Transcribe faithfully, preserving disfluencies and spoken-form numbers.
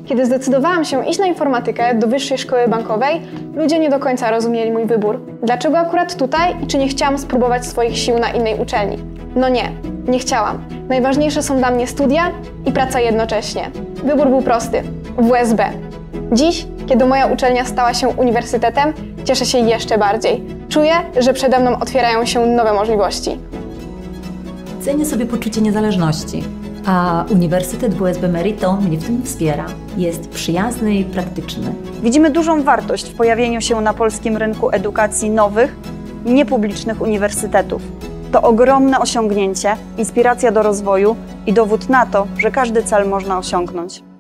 Kiedy zdecydowałam się iść na informatykę do Wyższej Szkoły Bankowej, ludzie nie do końca rozumieli mój wybór. Dlaczego akurat tutaj i czy nie chciałam spróbować swoich sił na innej uczelni? No nie, nie chciałam. Najważniejsze są dla mnie studia i praca jednocześnie. Wybór był prosty – W S B. Dziś, kiedy moja uczelnia stała się uniwersytetem, cieszę się jeszcze bardziej. Czuję, że przede mną otwierają się nowe możliwości. Cenię sobie poczucie niezależności, a Uniwersytet W S B Meriton mnie w tym wspiera. Jest przyjazny i praktyczny. Widzimy dużą wartość w pojawieniu się na polskim rynku edukacji nowych, niepublicznych uniwersytetów. To ogromne osiągnięcie, inspiracja do rozwoju i dowód na to, że każdy cel można osiągnąć.